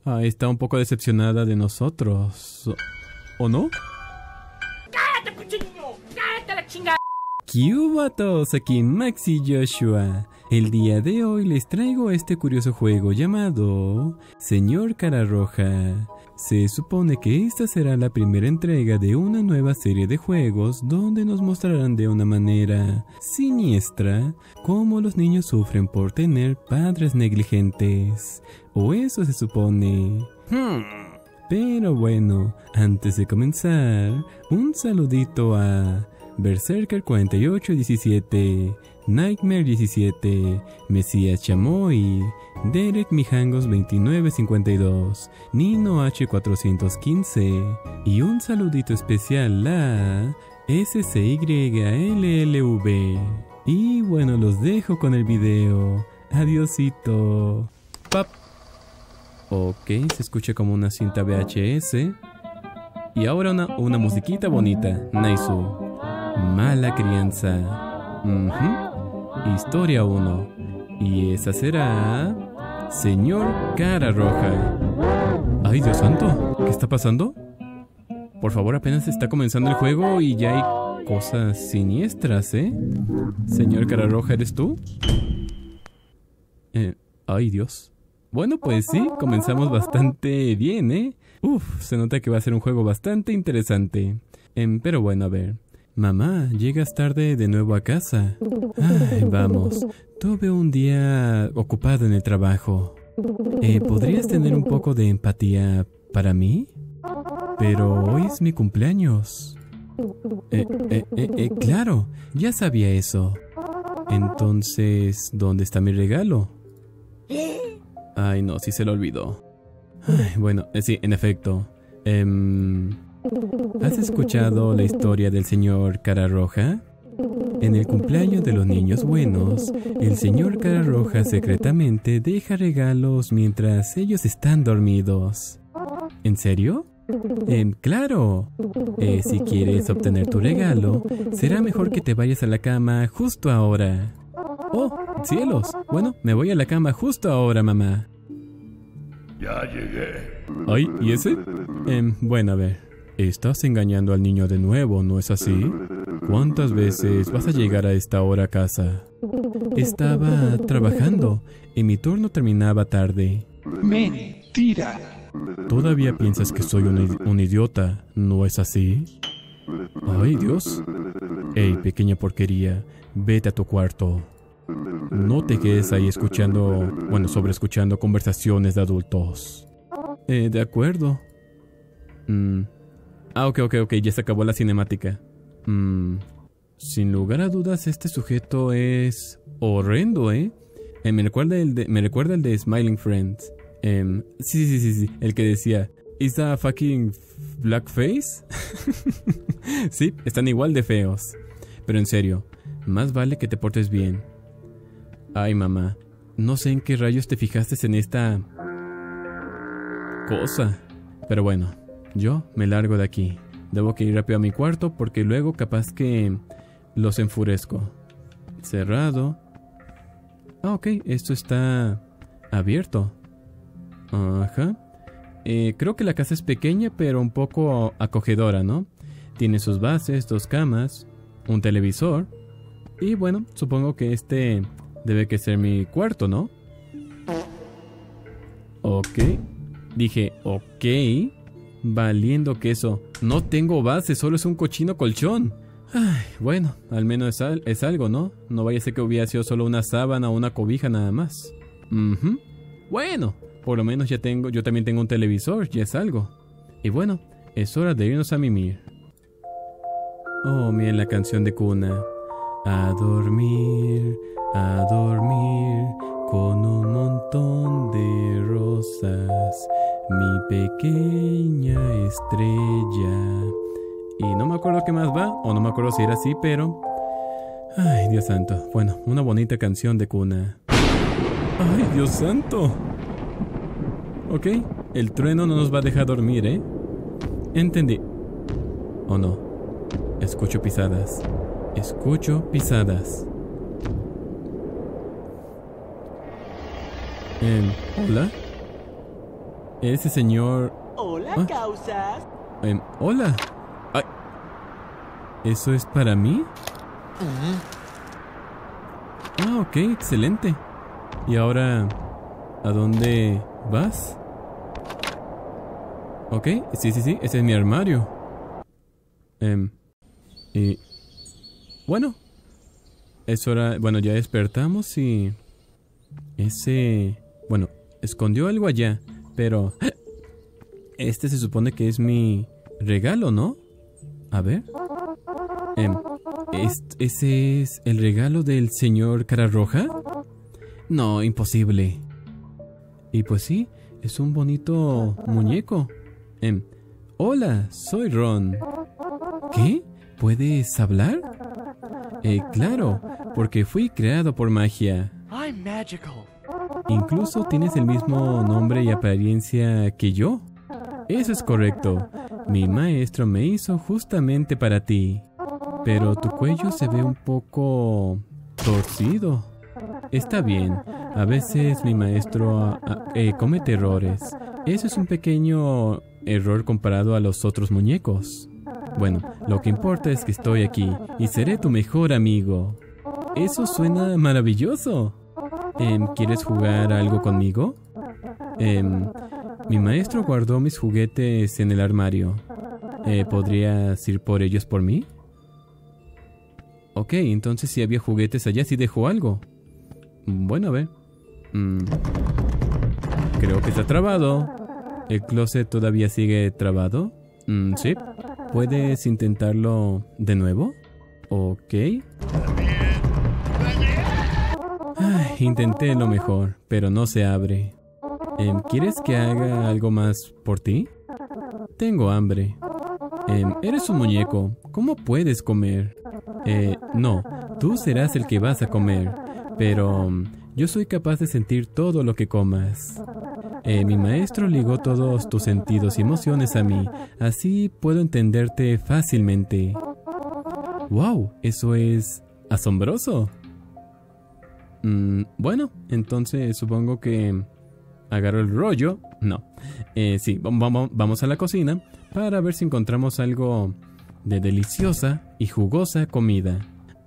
Está un poco decepcionada de nosotros. ¿O no? ¡Cállate, cochino! ¡Cállate la chingada! ¿Qué hubo a todos? Aquí Max y Joshua. El día de hoy les traigo este curioso juego llamado Señor Cara Roja. Se supone que esta será la primera entrega de una nueva serie de juegos donde nos mostrarán de una manera siniestra cómo los niños sufren por tener padres negligentes. O eso se supone. Pero bueno, antes de comenzar, un saludito a Berserker 4817, Nightmare 17, Mesías Chamoy, Derek Mijangos 2952, Nino H415 y un saludito especial a SCYLLV. Y bueno, los dejo con el video. Adiosito. Pap. Ok, se escucha como una cinta VHS. Y ahora una musiquita bonita. Naisu. Mala crianza. Historia 1. Y esa será Señor Cara Roja. ¡Ay, Dios santo! ¿Qué está pasando? Por favor, apenas está comenzando el juego y ya hay cosas siniestras, ¿eh? Señor Cara Roja, ¿eres tú? ¡Ay, Dios! Bueno, pues sí, comenzamos bastante bien, ¿eh? Se nota que va a ser un juego bastante interesante. Pero bueno, a ver. Mamá, llegas tarde de nuevo a casa. Ay, vamos. Tuve un día ocupado en el trabajo. ¿Podrías tener un poco de empatía para mí? Pero hoy es mi cumpleaños. Claro, ya sabía eso. Entonces, ¿dónde está mi regalo? Ay, no, sí se lo olvidó. Ay, bueno, sí, en efecto. ¿Has escuchado la historia del señor Cara Roja? En el cumpleaños de los niños buenos, el señor Cara Roja secretamente deja regalos mientras ellos están dormidos. ¿En serio? Claro. Si quieres obtener tu regalo, será mejor que te vayas a la cama justo ahora. ¡Oh, cielos! Bueno, me voy a la cama justo ahora, mamá. Ya llegué. Ay, ¿y ese? Bueno, a ver. Estás engañando al niño de nuevo, ¿no es así? ¿Cuántas veces vas a llegar a esta hora a casa? Estaba trabajando y mi turno terminaba tarde. Mentira. Todavía piensas que soy un idiota, ¿no es así? Ay, Dios. Ey, pequeña porquería, vete a tu cuarto. No te quedes ahí sobreescuchando conversaciones de adultos. De acuerdo. Ok, ya se acabó la cinemática. Sin lugar a dudas, este sujeto es horrendo, ¿eh? Me recuerda el de Smiling Friends. Sí, el que decía, ¿Is that fucking blackface? Sí, están igual de feos. Pero en serio, más vale que te portes bien. Ay, mamá, no sé en qué rayos te fijaste en esta cosa. Pero bueno, yo me largo de aquí. Debo que ir rápido a mi cuarto porque luego capaz que los enfurezco. Cerrado. Ok, esto está abierto. Ajá. Creo que la casa es pequeña pero un poco acogedora, ¿no? Tiene sus bases, 2 camas, un televisor. Y bueno, supongo que este debe que ser mi cuarto, ¿no? Ok. Dije, ok. Valiendo queso. No tengo base, solo es un cochino colchón. Ay, bueno, al menos es algo, ¿no? No vaya a ser que hubiera sido solo una sábana o una cobija nada más. Bueno, por lo menos yo también tengo un televisor, ya es algo. Y bueno, es hora de irnos a mimir. Oh, miren la canción de cuna. A dormir, con un montón de rosas, mi pequeña estrella. Y no me acuerdo qué más va, o no me acuerdo si era así, pero... Ay, Dios santo. Bueno, una bonita canción de cuna. Ay, Dios santo. Ok, el trueno no nos va a dejar dormir, ¿eh? Entendí. ¿O no? Escucho pisadas. ¿Hola? Ese señor... Hola, causas. Hola. Ay. ¿Eso es para mí? Ah, ok, excelente. ¿Y ahora a dónde vas? Ok, sí, ese es mi armario. Y... Bueno, es hora... Bueno, ya despertamos y... Ese... Bueno, escondió algo allá, pero... Este se supone que es mi regalo, ¿no? A ver. ¿Ese es el regalo del señor Cara Roja? No, imposible. Y pues sí, es un bonito muñeco. Hola, soy Ron. ¿Qué? ¿Puedes hablar? Claro, porque fui creado por magia. I'm magical. Incluso tienes el mismo nombre y apariencia que yo. Eso es correcto. Mi maestro me hizo justamente para ti. Pero tu cuello se ve un poco torcido. Está bien. A veces mi maestro comete errores. Eso es un pequeño error comparado a los otros muñecos. Bueno, lo que importa es que estoy aquí y seré tu mejor amigo. Eso suena maravilloso. ¿Quieres jugar algo conmigo? Mi maestro guardó mis juguetes en el armario. ¿Podrías ir por ellos por mí? Ok, entonces si había juguetes allá, sí dejó algo. Bueno, a ver. Creo que está trabado. ¿El closet todavía sigue trabado? Sí. ¿Puedes intentarlo de nuevo? Ok. Intenté lo mejor, pero no se abre. ¿Quieres que haga algo más por ti? Tengo hambre. Eres un muñeco. ¿Cómo puedes comer? No, tú serás el que vas a comer. Pero yo soy capaz de sentir todo lo que comas. Mi maestro ligó todos tus sentidos y emociones a mí. Así puedo entenderte fácilmente. ¡Wow! Eso es asombroso. Bueno, entonces supongo que agarro el rollo. No. Sí, vamos a la cocina para ver si encontramos algo de deliciosa y jugosa comida.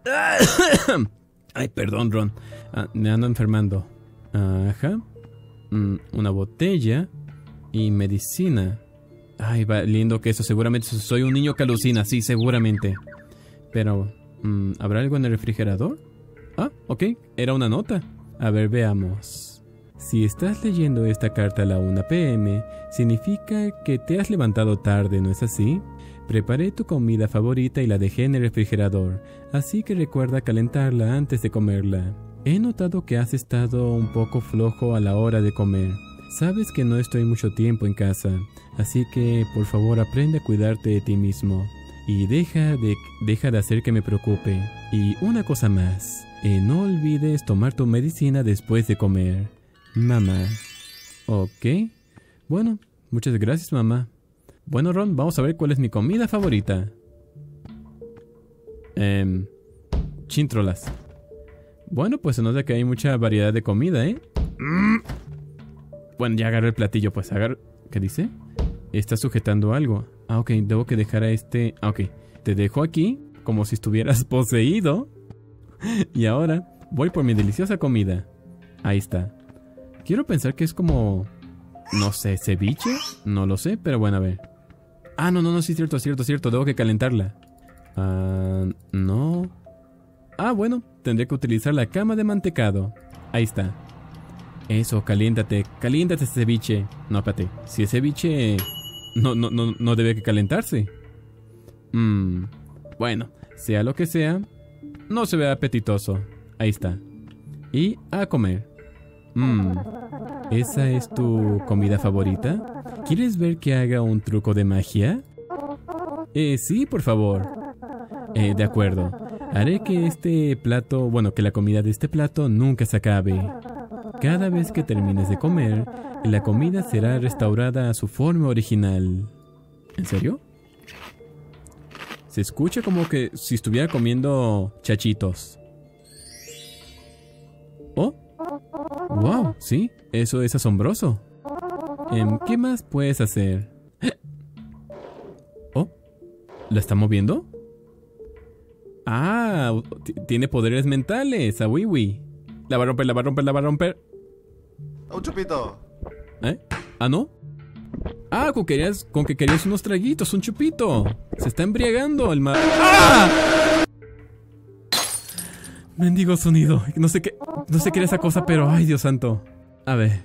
Ay, perdón, Ron. Me ando enfermando. Ajá. Una botella y medicina. Ay, valiendo que eso. Seguramente soy un niño que alucina. Sí, seguramente. Pero, ¿habrá algo en el refrigerador? Ah, ok. Era una nota. A ver, veamos. Si estás leyendo esta carta a la 1 p.m., significa que te has levantado tarde, ¿no es así? Preparé tu comida favorita y la dejé en el refrigerador, así que recuerda calentarla antes de comerla. He notado que has estado un poco flojo a la hora de comer. Sabes que no estoy mucho tiempo en casa, así que por favor aprende a cuidarte de ti mismo. Y deja de hacer que me preocupe. Y una cosa más, no olvides tomar tu medicina después de comer. Mamá. Ok. Bueno, muchas gracias, mamá. Bueno, Ron, vamos a ver cuál es mi comida favorita. Chintrolas. Bueno, pues se nota que hay mucha variedad de comida, ¿eh? Bueno, ya agarré el platillo, pues agarro... ¿Qué dice? Está sujetando algo. Ah, ok, debo que dejar a este... Ah, ok. Te dejo aquí, como si estuvieras poseído. Y ahora voy por mi deliciosa comida. Ahí está. Quiero pensar que es como... No sé, ¿ceviche? No lo sé, pero bueno, a ver. Ah, no, sí, cierto. Debo que calentarla. No. Ah, bueno, tendré que utilizar la cama de mantecado. Ahí está. Eso, caliéntate ese ceviche. No, espérate, si es ceviche... No debe que calentarse. Bueno, sea lo que sea, no se ve apetitoso. Ahí está. Y a comer. ¿Esa es tu comida favorita? ¿Quieres ver que haga un truco de magia? Sí, por favor. De acuerdo. Haré que este plato, bueno, que la comida de este plato nunca se acabe. Cada vez que termines de comer, la comida será restaurada a su forma original. ¿En serio? Se escucha como que si estuviera comiendo chachitos. ¡Oh! ¡Wow! Sí, eso es asombroso. ¿Qué más puedes hacer? Oh, ¿la está moviendo? Ah, tiene poderes mentales, a Wiwi. La va a romper, la va a romper, la va a romper. Un chupito. ¿Eh? ¿Ah, no? Ah, con que querías unos traguitos, un chupito. Se está embriagando el ¡Ah! Mendigo sonido. No sé qué era esa cosa, pero ay, Dios santo. A ver,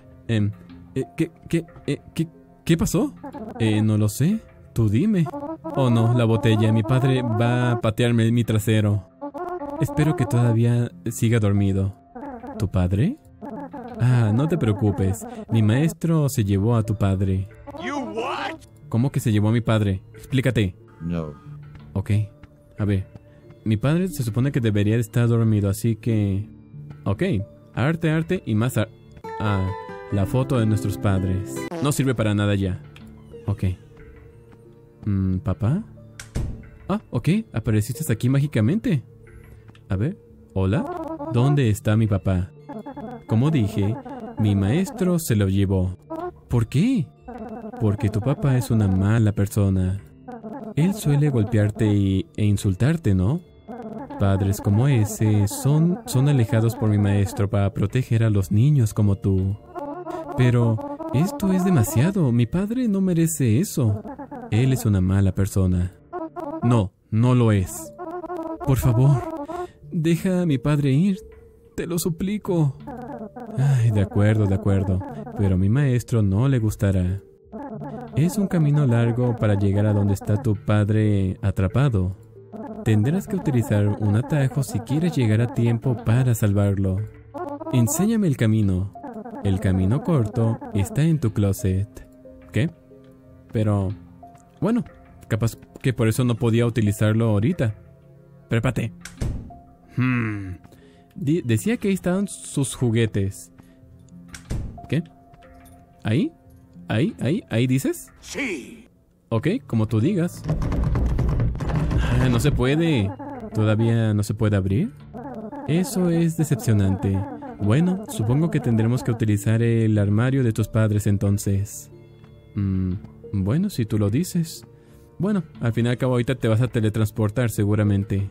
¿qué pasó? No lo sé. Tú dime. Oh no, la botella. Mi padre va a patearme mi trasero. Espero que todavía siga dormido. ¿Tu padre? Ah, no te preocupes. Mi maestro se llevó a tu padre. ¿Cómo que se llevó a mi padre? Explícate. No. Ok. A ver. Mi padre se supone que debería estar dormido, así que... Ok. Arte y más arte. Ah, la foto de nuestros padres. No sirve para nada ya. Ok. ¿Papá? Ah, ok. Apareciste aquí mágicamente. A ver. ¿Hola? ¿Dónde está mi papá? Como dije, mi maestro se lo llevó. ¿Por qué? Porque tu papá es una mala persona. Él suele golpearte e insultarte, ¿no? Padres como ese son alejados por mi maestro para proteger a los niños como tú. Pero esto es demasiado. Mi padre no merece eso. Él es una mala persona. No, no lo es. Por favor, deja a mi padre ir. Te lo suplico. Ay, de acuerdo. Pero a mi maestro no le gustará. Es un camino largo para llegar a donde está tu padre atrapado. Tendrás que utilizar un atajo si quieres llegar a tiempo para salvarlo. Enséñame el camino. El camino corto está en tu closet. ¿Qué? Pero... bueno, capaz que por eso no podía utilizarlo ahorita. Prépate. Decía que ahí estaban sus juguetes. ¿Qué? ¿Ahí? ¿Ahí dices? Sí. Ok, como tú digas. Ah, no se puede. ¿Todavía no se puede abrir? Eso es decepcionante. Bueno, supongo que tendremos que utilizar el armario de tus padres entonces. Bueno, si tú lo dices. Bueno, al fin y al cabo ahorita te vas a teletransportar seguramente.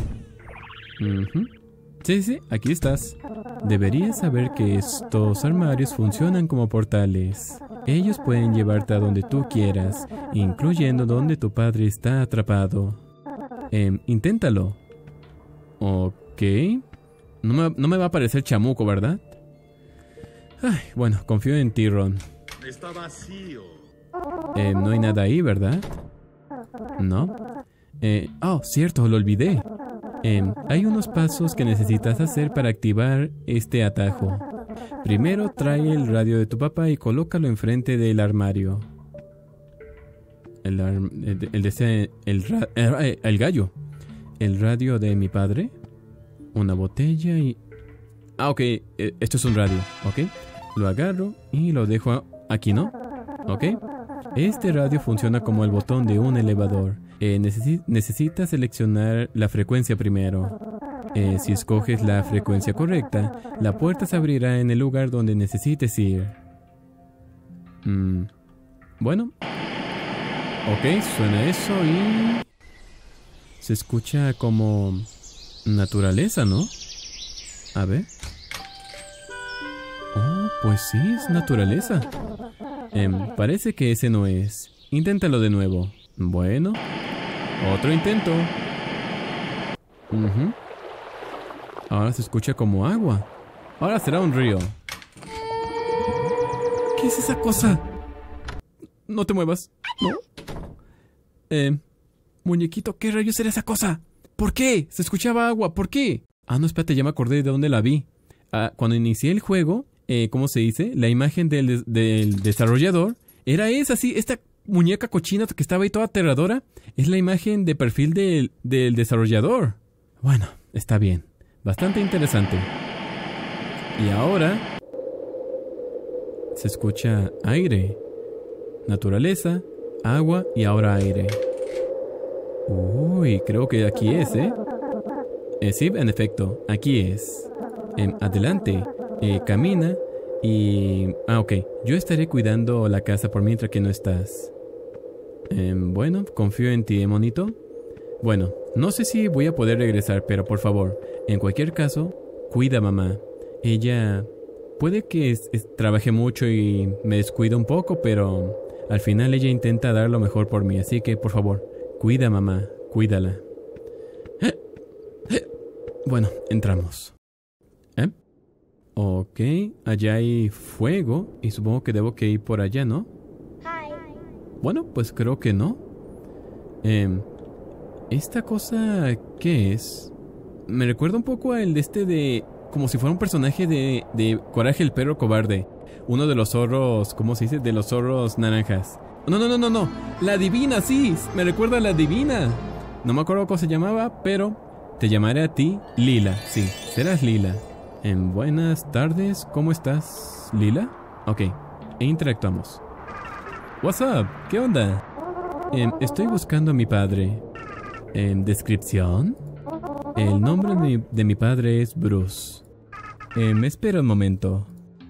Sí, aquí estás. Deberías saber que estos armarios funcionan como portales. Ellos pueden llevarte a donde tú quieras, incluyendo donde tu padre está atrapado. Inténtalo. Ok. No me va a parecer chamuco, ¿verdad? Ay, bueno, confío en ti, Ron. Está vacío. No hay nada ahí, ¿verdad? No. Oh, cierto, lo olvidé. Hay unos pasos que necesitas hacer para activar este atajo. Primero trae el radio de tu papá y colócalo enfrente del armario. El gallo. El radio de mi padre. Una botella y... ah, ok. Esto es un radio, ok. Lo agarro y lo dejo aquí, ¿no? Ok. Este radio funciona como el botón de un elevador. Necesitas seleccionar la frecuencia primero. Si escoges la frecuencia correcta, la puerta se abrirá en el lugar donde necesites ir. Bueno. Ok, suena eso y... se escucha como... naturaleza, ¿no? A ver. Oh, pues sí, es naturaleza. Parece que ese no es. Inténtalo de nuevo. Bueno. Otro intento. Ahora se escucha como agua. Ahora será un río. ¿Qué es esa cosa? No te muevas. No. Muñequito, ¿qué rayos era esa cosa? ¿Por qué? Se escuchaba agua. ¿Por qué? Ah, no, espérate, ya me acordé de dónde la vi. Cuando inicié el juego, ¿cómo se dice? La imagen del desarrollador era esa, sí. Esta muñeca cochina que estaba ahí toda aterradora es la imagen de perfil del desarrollador. Bueno, está bien. Bastante interesante. Y ahora... se escucha aire. Naturaleza, agua y ahora aire. Uy, creo que aquí es, ¿eh? Sí, en efecto, aquí es. Adelante, camina Y... Ah, ok. Yo estaré cuidando la casa por mientras que no estás. Bueno, confío en ti, monito. Bueno, no sé si voy a poder regresar, pero por favor, en cualquier caso, cuida a mamá. Ella puede que trabaje mucho y me descuide un poco, pero al final ella intenta dar lo mejor por mí. Así que, por favor, cuida a mamá, cuídala. Bueno, entramos. Ok, allá hay fuego y supongo que debo que ir por allá, ¿no? Bueno, pues creo que no. ¿Esta cosa qué es? Me recuerda un poco al de... Como si fuera un personaje de Coraje el perro cobarde. Uno de los zorros... ¿Cómo se dice? De los zorros naranjas. No. La divina, sí. Me recuerda a la divina. No me acuerdo cómo se llamaba, pero... Te llamaré a ti Lila. Sí, serás Lila. Buenas tardes. ¿Cómo estás, Lila? Ok, interactuamos. What's up? ¿Qué onda? Estoy buscando a mi padre. ¿Descripción? El nombre de mi padre es Bruce. Espera un momento.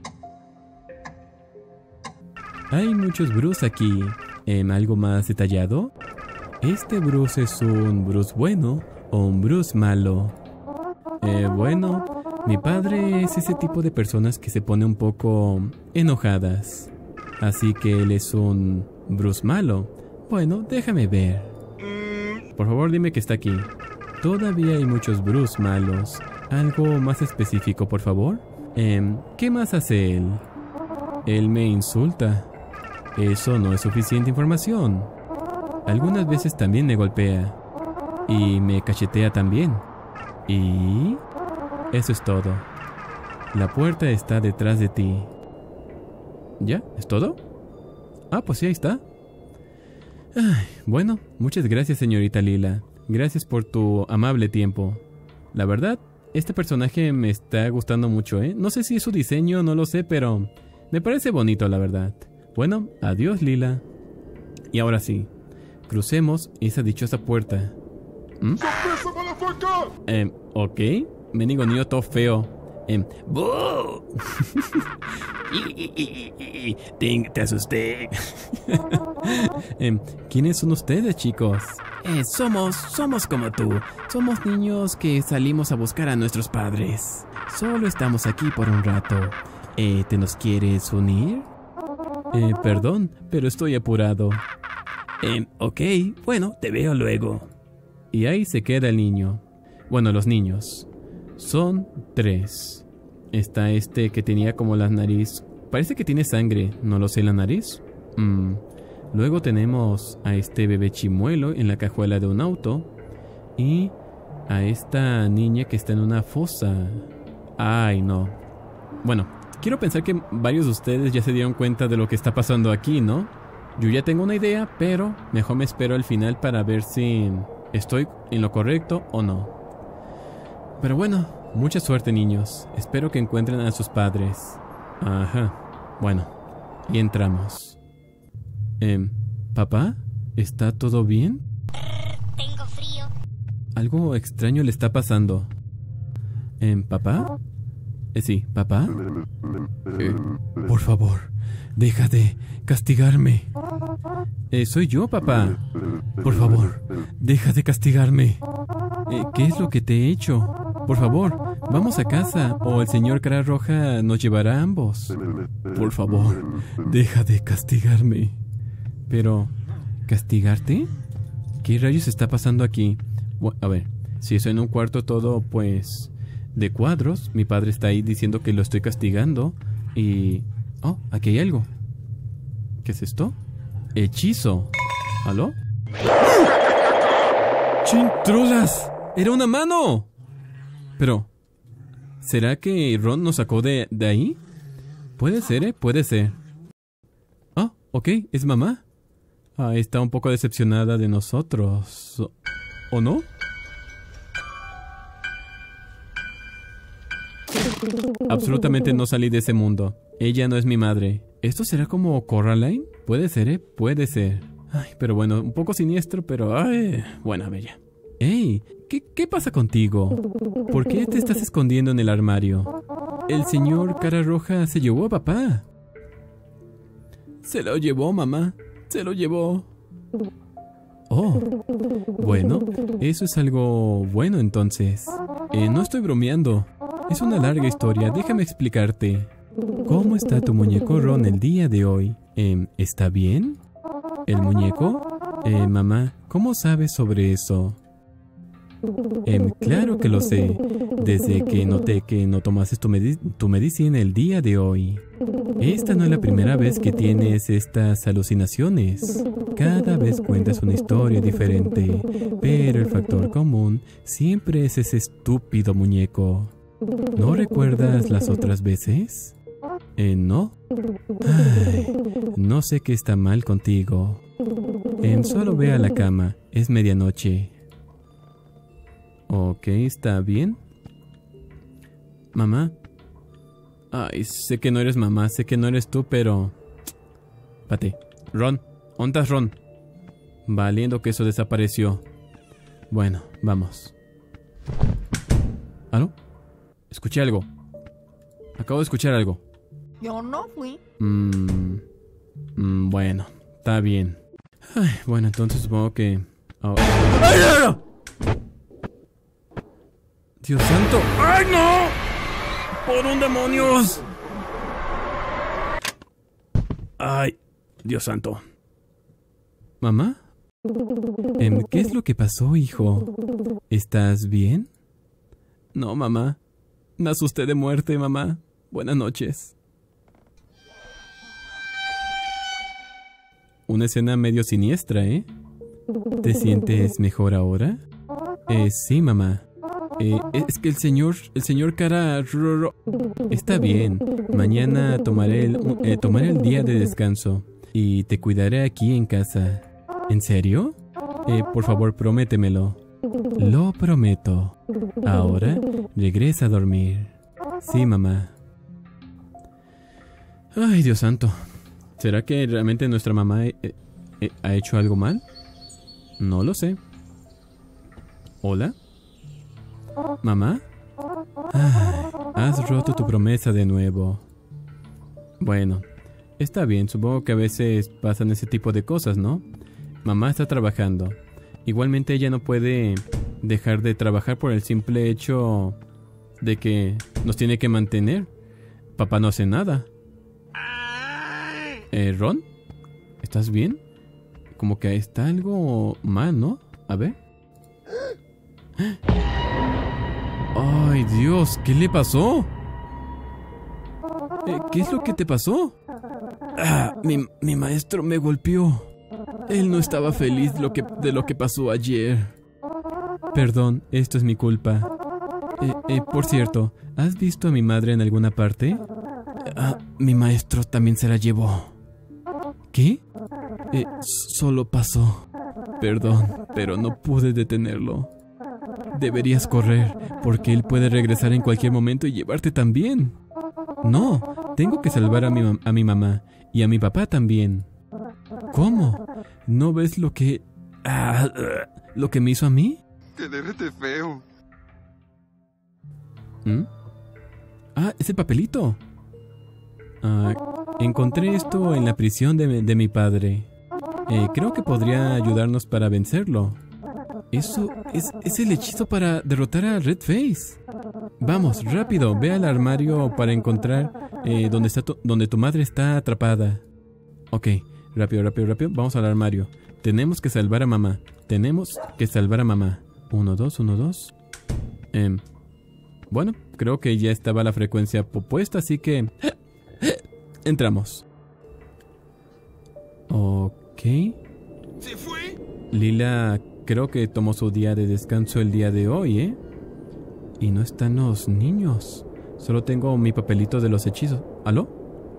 Hay muchos Bruce aquí. ¿Algo más detallado? ¿Este Bruce es un Bruce bueno o un Bruce malo? Bueno, mi padre es ese tipo de personas que se pone un poco enojadas. Así que él es un Bruce malo. Bueno, déjame ver. Por favor, dime que está aquí. Todavía hay muchos Bruce malos. ¿Algo más específico, por favor? ¿Qué más hace él? Él me insulta. Eso no es suficiente información. Algunas veces también me golpea. Y me cachetea también. Y... eso es todo. La puerta está detrás de ti. ¿Ya? ¿Es todo? Ah, pues sí, ahí está. Ay, bueno, muchas gracias, señorita Lila. Gracias por tu amable tiempo. La verdad, este personaje me está gustando mucho, ¿eh? No sé si es su diseño, no lo sé, pero me parece bonito, la verdad. Bueno, adiós, Lila. Y ahora sí, crucemos esa dichosa puerta. Ok. Mendigo niño todo feo. ¡Boo! Te asusté. ¿Quiénes son ustedes, chicos? Somos como tú. Somos niños que salimos a buscar a nuestros padres. Solo estamos aquí por un rato. ¿Te nos quieres unir? Perdón, pero estoy apurado. Ok, bueno, te veo luego. Y ahí se queda el niño. Bueno, los niños. Son 3. Está este que tenía como la nariz. Parece que tiene sangre, no lo sé, la nariz. Luego tenemos a este bebé chimuelo en la cajuela de un auto. Y a esta niña que está en una fosa. Ay, no. Bueno, quiero pensar que varios de ustedes ya se dieron cuenta de lo que está pasando aquí, ¿no? Yo ya tengo una idea, pero mejor me espero al final para ver si estoy en lo correcto o no. Pero bueno, mucha suerte, niños. Espero que encuentren a sus padres. Ajá. Bueno, y entramos. ¿Papá? ¿Está todo bien? Tengo frío. Algo extraño le está pasando. ¿Papá? Sí, ¿papá? Por favor, deja de castigarme. Soy yo, papá. Por favor, deja de castigarme. ¿Qué es lo que te he hecho? Por favor, vamos a casa o el señor Cara Roja nos llevará a ambos. Por favor, deja de castigarme. Pero, ¿castigarte? ¿Qué rayos está pasando aquí? A ver, si estoy en un cuarto todo, pues, de cuadros, mi padre está ahí diciendo que lo estoy castigando y... Oh, aquí hay algo. ¿Qué es esto? Hechizo. ¿Aló? ¡Chintrolas! ¡Era una mano! Pero, ¿será que Ron nos sacó de ahí? Puede ser, puede ser. Ah, ok, es mamá. Ah, está un poco decepcionada de nosotros. ¿O no? Absolutamente no salí de ese mundo. Ella no es mi madre. ¿Esto será como Coraline? Puede ser, puede ser. Ay, pero bueno, un poco siniestro, pero... Ay, buena, bella. ¡Ey! ¿Qué pasa contigo? ¿Por qué te estás escondiendo en el armario? El señor cara roja se llevó a papá. Se lo llevó, mamá. Se lo llevó. Oh, bueno, eso es algo bueno entonces. No estoy bromeando. Es una larga historia, déjame explicarte. ¿Cómo está tu muñeco Ron el día de hoy? ¿Está bien? ¿El muñeco? Mamá, ¿cómo sabes sobre eso? Claro que lo sé. Desde que noté que no tomaste tu medicina el día de hoy. Esta no es la primera vez que tienes estas alucinaciones. Cada vez cuentas una historia diferente. Pero el factor común siempre es ese estúpido muñeco. ¿No recuerdas las otras veces? ¿No? Ay, no sé qué está mal contigo. Solo ve a la cama. Es medianoche. Ok, está bien. Mamá. Ay, sé que no eres mamá, sé que no eres tú, pero... Pate. Ron, ¿dónde estás, Ron? Valiendo que eso desapareció. Bueno, vamos. ¿Aló? Escuché algo. Acabo de escuchar algo. Yo no fui. Bueno, está bien. Ay, bueno, entonces supongo que... Oh. ¡Ay, no, no! ¡Dios santo! ¡Ay, no! ¡Por un demonios! ¡Ay, Dios santo! ¿Mamá? ¿Qué es lo que pasó, hijo? ¿Estás bien? No, mamá. Me asusté de muerte, mamá. Buenas noches. Una escena medio siniestra, ¿eh? ¿Te sientes mejor ahora? Sí, mamá. Es que el señor cara... Está bien. Mañana tomaré el día de descanso. Y te cuidaré aquí en casa. ¿En serio? Por favor, prométemelo. Lo prometo. Ahora, regresa a dormir. Sí, mamá. Ay, Dios santo. ¿Será que realmente nuestra mamá ha hecho algo mal? No lo sé. ¿Hola? ¿Mamá? Ay, has roto tu promesa de nuevo. Bueno, está bien. Supongo que a veces pasan ese tipo de cosas, ¿no? Mamá está trabajando. Igualmente ella no puede dejar de trabajar por el simple hecho de que nos tiene que mantener. Papá no hace nada. ¿Ron? ¿Estás bien? Como que está algo mal, ¿no? A ver. ¡Ay, Dios! ¿Qué le pasó? ¿Qué es lo que te pasó? Mi maestro me golpeó. Él no estaba feliz de lo que pasó ayer. Perdón, esto es mi culpa. Por cierto, ¿has visto a mi madre en alguna parte? Mi maestro también se la llevó. ¿Qué? Solo pasó. Perdón, pero no pude detenerlo. Deberías correr, porque él puede regresar en cualquier momento y llevarte también. No, tengo que salvar a mi mamá y a mi papá también. ¿Cómo? ¿No ves lo que me hizo a mí? Que derrete feo. Ese papelito. Encontré esto en la prisión de mi padre. Creo que podría ayudarnos para vencerlo. Eso es el hechizo para derrotar a Redface. Vamos, rápido, ve al armario para encontrar donde tu madre está atrapada. Ok, rápido. Vamos al armario. Tenemos que salvar a mamá. 1, 2. Bueno, creo que ya estaba la frecuencia puesta, así que... entramos. Ok. ¿Se fue? Lila creo que tomó su día de descanso el día de hoy, ¿eh? Y no están los niños. Solo tengo mi papelito de los hechizos. ¿Aló?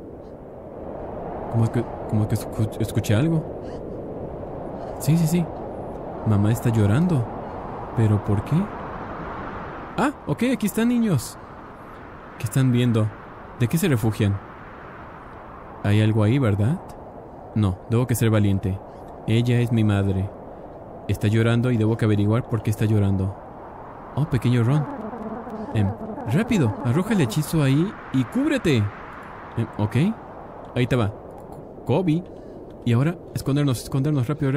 ¿Cómo que escuché algo? Sí. Mamá está llorando. ¿Pero por qué? Ok, aquí están, niños. ¿Qué están viendo? ¿De qué se refugian? Hay algo ahí, ¿verdad? No, debo que ser valiente. Ella es mi madre. Está llorando y debo que averiguar por qué está llorando. Oh, pequeño Ron. Rápido, arroja el hechizo ahí y cúbrete. Ok. Ahí te va. Kobe. Y ahora, escondernos, rápido.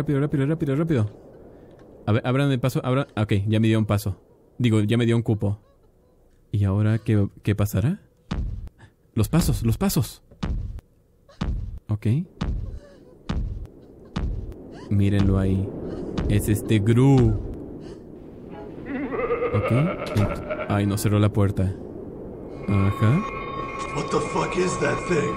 A ver, abran el paso, Ok, ya me dio un paso. Digo, ya me dio un cupo. ¿Y ahora qué pasará? Los pasos. Ok. Mírenlo ahí. Es este Gru. Ok. Ay, no cerró la puerta. Ajá. What the fuck is that thing?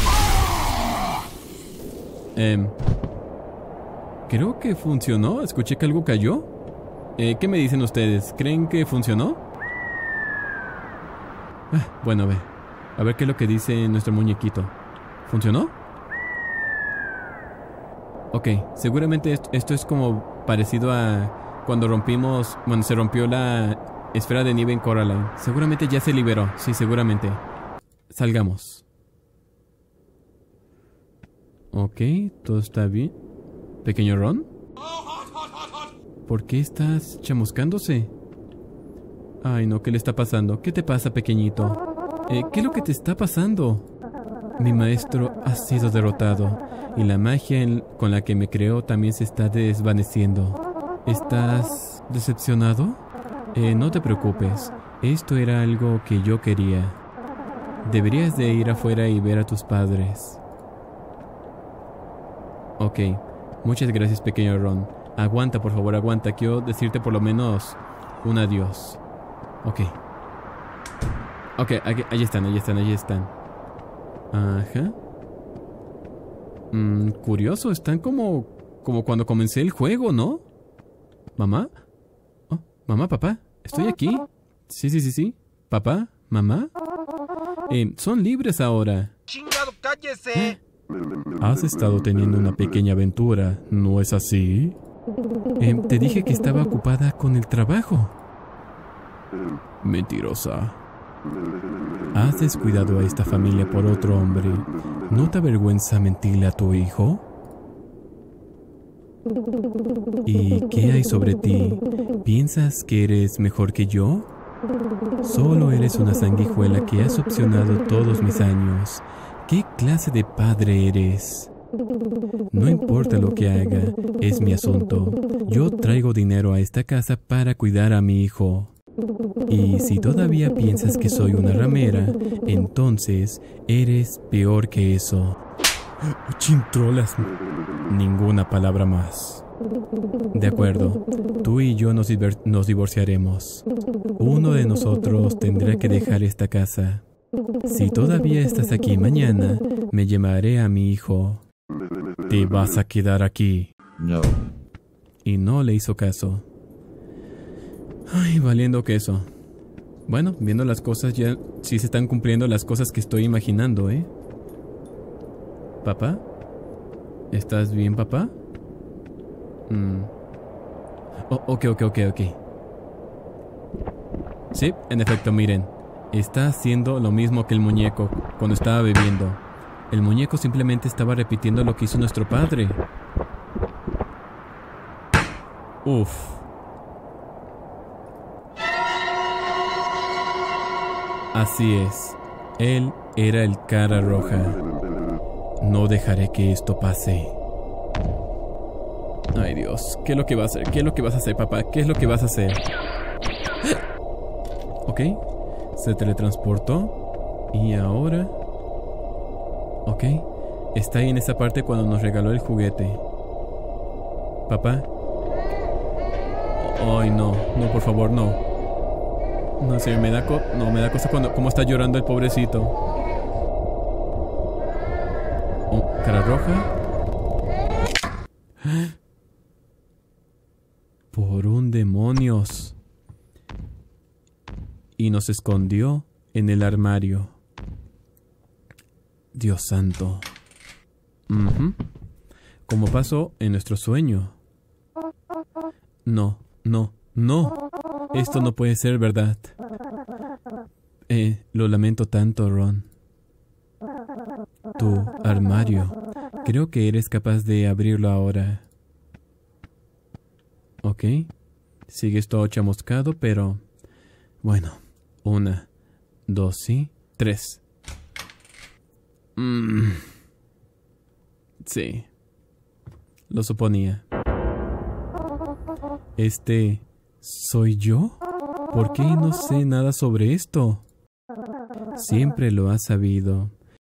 Creo que funcionó. Escuché que algo cayó. ¿Qué me dicen ustedes? ¿Creen que funcionó? Bueno, a ver qué es lo que dice nuestro muñequito. ¿Funcionó? Ok, seguramente esto es como parecido a cuando se rompió la esfera de nieve en Coraline. Seguramente ya se liberó. Sí, seguramente. Salgamos. Ok, todo está bien. ¿Pequeño Ron? ¿Por qué estás chamuscándose? Ay, no, ¿qué le está pasando? ¿Qué te pasa, pequeñito? ¿Qué es lo que te está pasando? Mi maestro ha sido derrotado y la magia con la que me creó también se está desvaneciendo. ¿Estás decepcionado? No te preocupes. Esto era algo que yo quería. Deberías de ir afuera y ver a tus padres. Ok. Muchas gracias, pequeño Ron. Aguanta, por favor, aguanta. Quiero decirte por lo menos un adiós. Ok. Ok, ahí están. Ajá. Curioso, están como cuando comencé el juego, ¿no? ¿Mamá? Oh, mamá, papá, estoy aquí. Sí. ¿Papá? ¿Mamá? Son libres ahora. ¡Chingado, cállese! Has estado teniendo una pequeña aventura, ¿no es así? Te dije que estaba ocupada con el trabajo. Mentirosa. ¿Has descuidado a esta familia por otro hombre? ¿No te avergüenza mentirle a tu hijo? ¿Y qué hay sobre ti? ¿Piensas que eres mejor que yo? Solo eres una sanguijuela que has opcionado todos mis años. ¿Qué clase de padre eres? No importa lo que haga, es mi asunto. Yo traigo dinero a esta casa para cuidar a mi hijo. Y si todavía piensas que soy una ramera, entonces eres peor que eso. Chintrolas. Ninguna palabra más. De acuerdo, tú y yo nos divorciaremos. Uno de nosotros tendrá que dejar esta casa. Si todavía estás aquí mañana, me llevaré a mi hijo. Te vas a quedar aquí. No. Y no le hizo caso. Ay, valiendo queso. Bueno, viendo las cosas ya sí se están cumpliendo las cosas que estoy imaginando, ¿eh? ¿Papá? ¿Estás bien, papá? Ok. Sí, en efecto, miren. Está haciendo lo mismo que el muñeco cuando estaba bebiendo. El muñeco simplemente estaba repitiendo lo que hizo nuestro padre. Uf. Así es. Él era el cara roja. No dejaré que esto pase. Ay, Dios. ¿Qué es lo que va a hacer? ¿Qué es lo que vas a hacer, papá? ¿Qué es lo que vas a hacer? Ok. Se teletransportó. Y ahora... Ok. Está ahí en esa parte cuando nos regaló el juguete. Papá. Ay, no. No, por favor, no. No sé, me da cosa cuando... Cómo está llorando el pobrecito. Oh, cara roja. Por un demonios. Y nos escondió en el armario. Dios santo. Como pasó en nuestro sueño. No. Esto no puede ser verdad. Lo lamento tanto, Ron. Tu armario. Creo que eres capaz de abrirlo ahora. Ok. Sigues todo chamuscado, pero... Bueno, 1, 2, sí. 3. Sí. Lo suponía. ¿Soy yo? ¿Por qué no sé nada sobre esto? Siempre lo has sabido.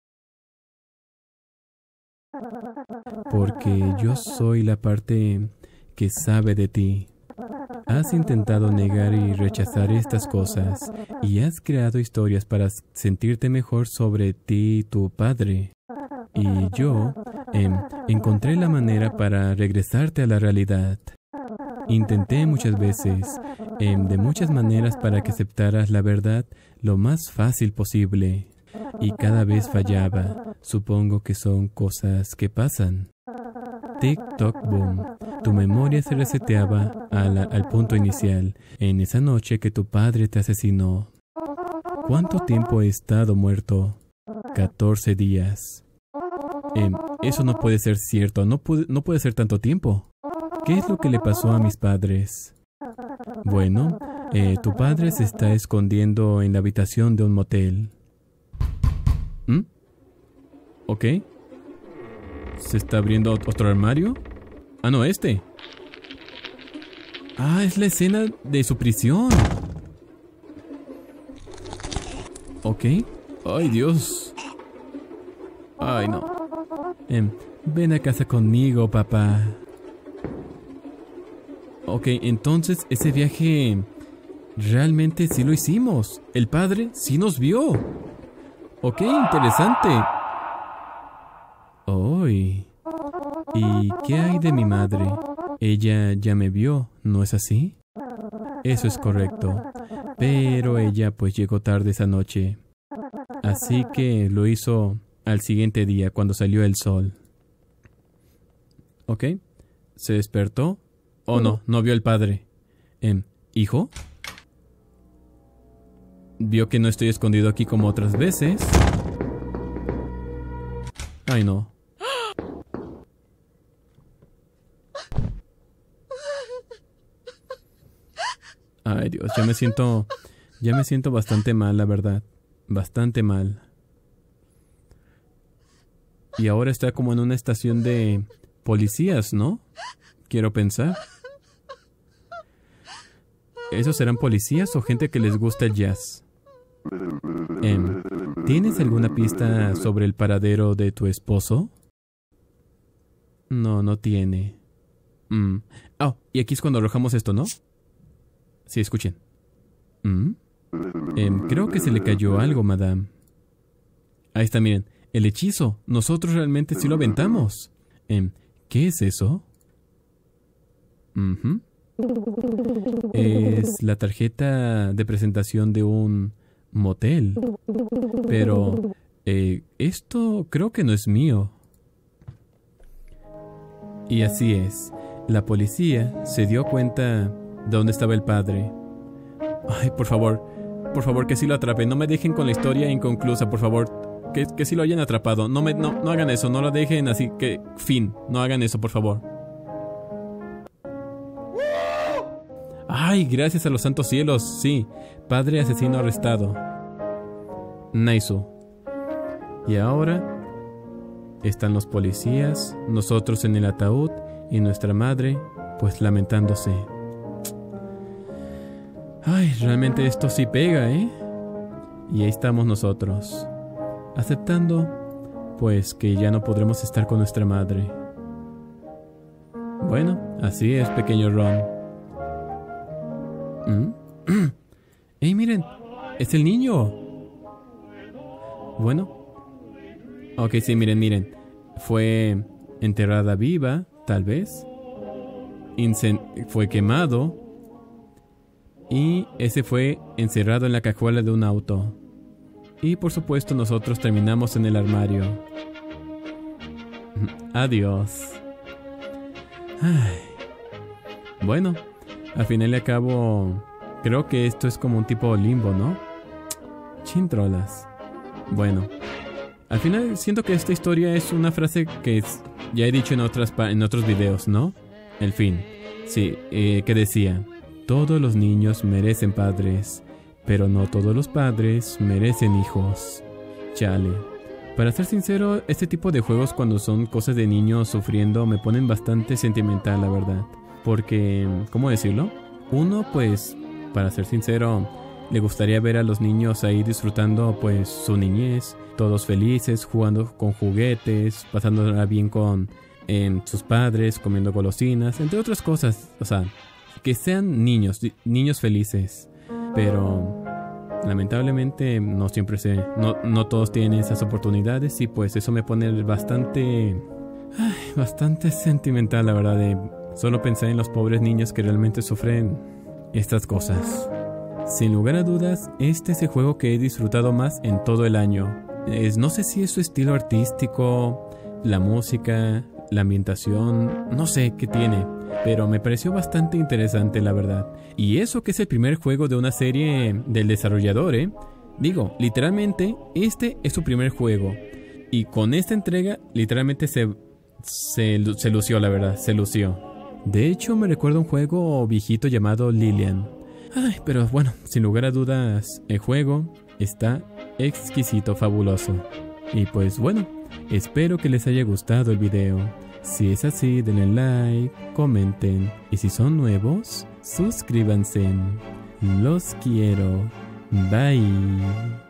Porque yo soy la parte que sabe de ti. Has intentado negar y rechazar estas cosas y has creado historias para sentirte mejor sobre ti y tu padre. Y yo encontré la manera para regresarte a la realidad. Intenté muchas veces, de muchas maneras para que aceptaras la verdad lo más fácil posible. Y cada vez fallaba. Supongo que son cosas que pasan. Tic-toc, boom. Tu memoria se reseteaba al punto inicial, en esa noche que tu padre te asesinó. ¿Cuánto tiempo he estado muerto? 14 días. Eso no puede ser cierto, no puede ser tanto tiempo. ¿Qué es lo que le pasó a mis padres? Bueno, tu padre se está escondiendo en la habitación de un motel. ¿Ok? ¿Se está abriendo otro armario? Ah, no, este. Ah, es la escena de su prisión. ¿Ok? Ay, Dios. Ay, no. Ven a casa conmigo, papá. Ok, entonces ese viaje realmente sí lo hicimos. El padre sí nos vio. Ok, interesante. Uy. ¿Y qué hay de mi madre? Ella ya me vio, ¿no es así? Eso es correcto. Pero ella pues llegó tarde esa noche. Así que lo hizo al siguiente día cuando salió el sol. ¿Ok? ¿Se despertó? Oh, no vio el padre. ¿Hijo? Vio que no estoy escondido aquí como otras veces. Ay, no. Ay, Dios, ya me siento bastante mal, la verdad. Bastante mal. Y ahora está como en una estación de policías, ¿no? Quiero pensar. ¿Esos serán policías o gente que les gusta el jazz? ¿Tienes alguna pista sobre el paradero de tu esposo? No tiene. Oh, y aquí es cuando arrojamos esto, ¿no? Sí, escuchen. Creo que se le cayó algo, madame. Ahí está, miren. El hechizo. Nosotros realmente sí lo aventamos. ¿Qué es eso? Es la tarjeta de presentación de un motel. Pero esto creo que no es mío. Y así es. La policía se dio cuenta de dónde estaba el padre. Ay, por favor que sí lo atrapen. No me dejen con la historia inconclusa, por favor. Que sí lo hayan atrapado. No hagan eso, no lo dejen así que fin. No hagan eso, por favor. Ay, gracias a los santos cielos, sí. Padre asesino arrestado. Naisu. Y ahora están los policías, nosotros en el ataúd y nuestra madre, pues lamentándose. Ay, realmente esto sí pega, ¿eh? Y ahí estamos nosotros, aceptando, pues, que ya no podremos estar con nuestra madre. Bueno, así es, pequeño Ron. ¡Ey, miren! ¡Es el niño! Bueno. Ok, sí, miren. Fue enterrada viva, tal vez. Fue quemado. Y ese fue encerrado en la cajuela de un auto. Y por supuesto nosotros terminamos en el armario. Adiós. Ay. Bueno, al final y al cabo, creo que esto es como un tipo limbo, ¿no? Chintrolas. Bueno, al final siento que esta historia es una frase que ya he dicho en otros videos, ¿no? El fin. Sí, que decía: todos los niños merecen padres, pero no todos los padres merecen hijos. Chale. Para ser sincero, este tipo de juegos cuando son cosas de niños sufriendo me ponen bastante sentimental, la verdad. Porque, ¿cómo decirlo? Uno, pues, para ser sincero, le gustaría ver a los niños ahí disfrutando pues su niñez, todos felices, jugando con juguetes, pasándola bien con sus padres, comiendo golosinas, entre otras cosas. O sea, que sean niños felices. Pero lamentablemente no siempre no todos tienen esas oportunidades y pues eso me pone bastante sentimental, la verdad, de solo pensar en los pobres niños que realmente sufren estas cosas. Sin lugar a dudas, este es el juego que he disfrutado más en todo el año. No sé si es su estilo artístico, la música, la ambientación, no sé qué tiene, pero me pareció bastante interesante, la verdad. Y eso que es el primer juego de una serie del desarrollador, Digo, literalmente, este es su primer juego. Y con esta entrega, literalmente se lució, la verdad, se lució. De hecho, me recuerda un juego viejito llamado Lilian. Ay, pero bueno, sin lugar a dudas, el juego está exquisito, fabuloso. Y pues bueno, espero que les haya gustado el video. Si es así, denle like, comenten. Y si son nuevos, suscríbanse. Los quiero. Bye.